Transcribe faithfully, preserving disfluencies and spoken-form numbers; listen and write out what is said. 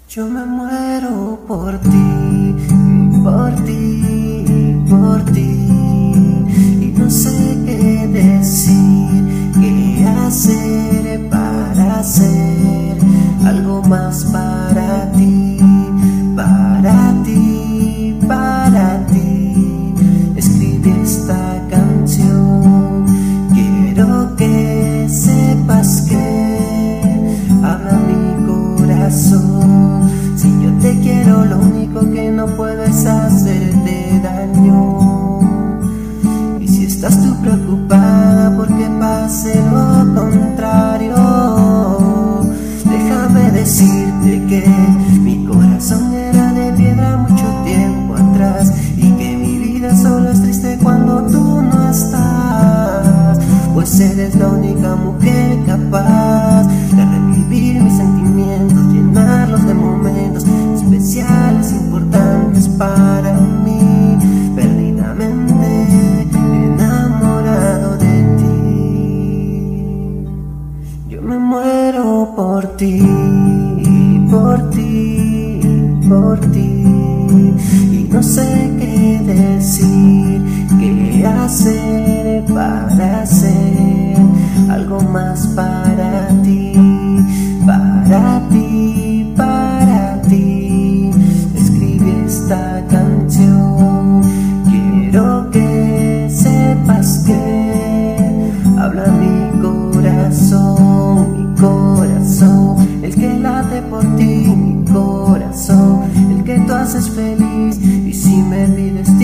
Yo me muero por ti, por ti, por ti. Y no sé qué decir, qué hacer para hacer algo más para ti, para ti, para ti. Escribí esta canción, quiero que sepas que habla mi corazón. Si yo te quiero, lo único que no puedo es hacerte daño. Y si estás tú preocupada porque pase lo contrario, déjame decirte que mi corazón era de piedra mucho tiempo atrás, y que mi vida solo es triste cuando tú no estás, pues eres la única mujer capaz de revivir mis sentimientos, llenarlos de momentos especiales, importantes para mí, perdidamente enamorado de ti. Yo me muero por ti, por ti, por ti. Y no sé qué decir, qué hacer para hacer algo más para ti, para ti, para ti. Escribí esta canción, quiero que sepas que habla mi corazón, mi corazón, el que late por ti, mi corazón, el que tú haces feliz. Y si me pides